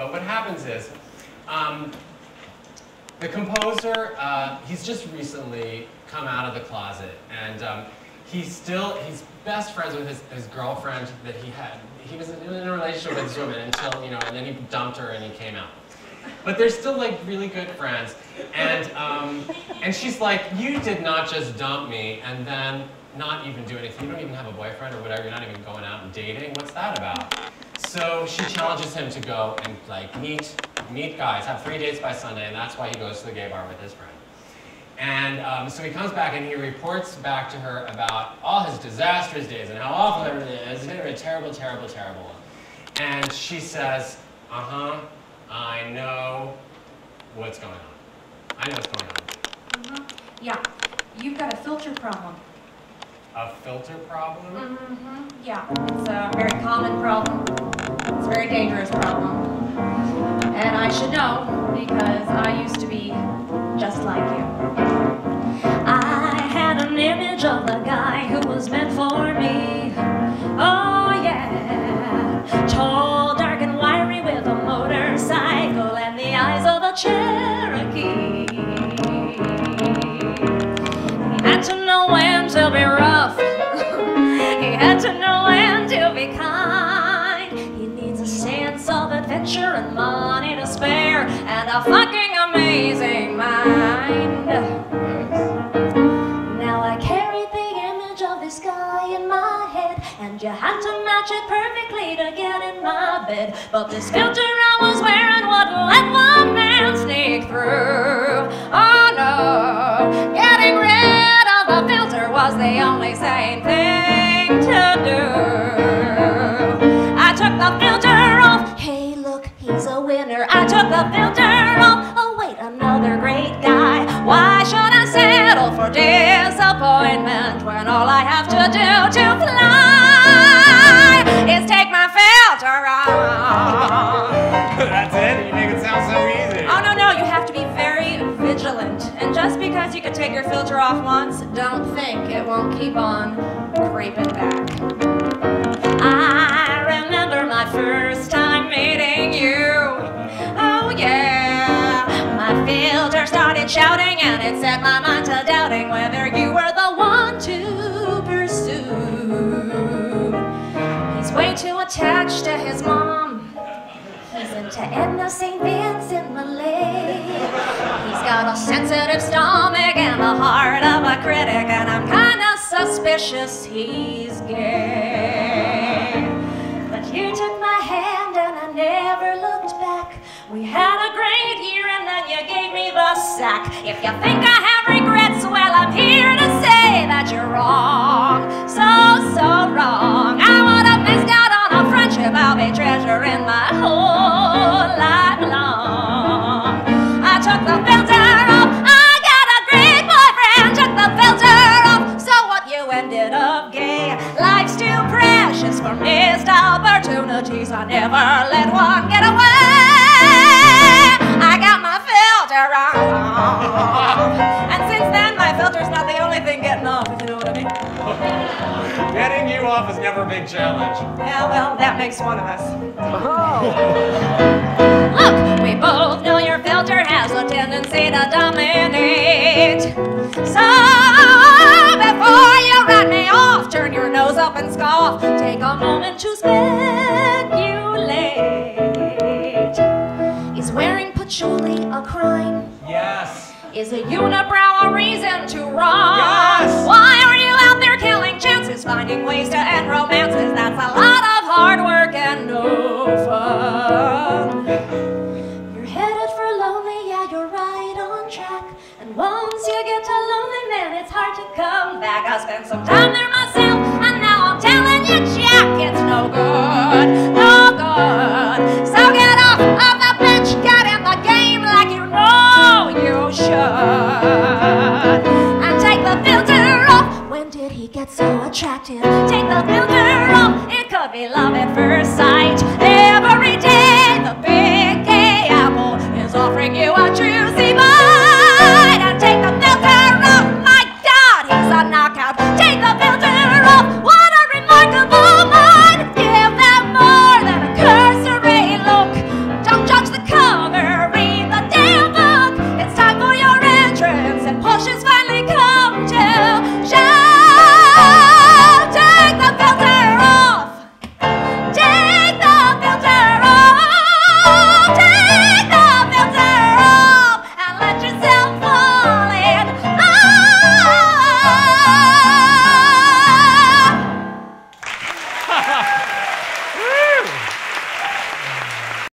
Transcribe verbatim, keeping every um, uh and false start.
But what happens is, um, the composer, uh, he's just recently come out of the closet, and um, he's still, he's best friends with his, his girlfriend that he had. He was in a relationship with this woman until, you know, and then he dumped her and he came out. But they're still like really good friends, and um, and she's like, you did not just dump me and then not even do anything. You don't even have a boyfriend or whatever. You're not even going out and dating. What's that about? So she challenges him to go and like meet meet guys, have three dates by Sunday, and that's why he goes to the gay bar with his friend. And um, so he comes back and he reports back to her about all his disastrous days and how awful everything is. It's been a terrible, terrible, terrible one. And she says, uh-huh. I know what's going on. I know what's going on. Mm-hmm. Yeah, you've got a filter problem. A filter problem? Mm-hmm. Yeah, it's a very common problem. It's a very dangerous problem. And I should know because I used to be just like you. I had an image of the guy who was meant for me. Oh yeah, tall, dark and wiry with a motorcycle and the eyes of a Cherokee. He had to know when to be rough. He had to know when to be kind. He needs a sense of adventure and money to spare and a fucking amazing mind. Now I carry the image of this guy in my head, and you had to match it perfectly to get in my bed. But this filter I was wearing wouldn't let one man sneak through. Oh no, getting rid of the filter was the only sane thing to do. I took the filter off. Hey look, he's a winner. I took the filter off. Oh wait, another great guy. Why should I settle for disappointment when all I have to do to fly is take my filter off? That's it? You make it sound so easy. Oh no, no, you have to be very vigilant. And just because you can take your filter off once, don't think it won't keep on creeping back. I remember my first time meeting you. Oh yeah, my filter started shouting and it set my mind to doubting whether you were the one to pursue. He's way too attached to his mom. He's into Edna Saint Vincent Millay. He's got a sensitive stomach and the heart of a critic, and I'm kinda suspicious he's gay. But you took my hand and I never looked back. We had a great year and then you gave me the sack. If you think I have regrets, well, I'm here to say that you're wrong. So, so wrong. I would have missed out on a friendship I'll be treasuring my whole life long. I took the filter off. I got a great boyfriend. Took the filter off. So what, you ended up gay? Life's too precious for missed opportunities. I never let one get away. I got my filter off. And since then, my filter's not the only thing getting off, if you know what I mean. Getting you off is never a big challenge. Yeah, well, that makes one of us. Look, we both know your filter has a tendency to dominate. So, before you write me off, turn your nose up and scoff. Take a moment to speculate. Is wearing patchouli a crime? Yes. Is a unibrow a reason to run? Yes. Why are you out there killing chances, finding ways to end romances? That's a lot of hard work and no fun. You're headed for lonely, yeah, you're right on track. And once you get to lonely, man, it's hard to come back. I spent some time there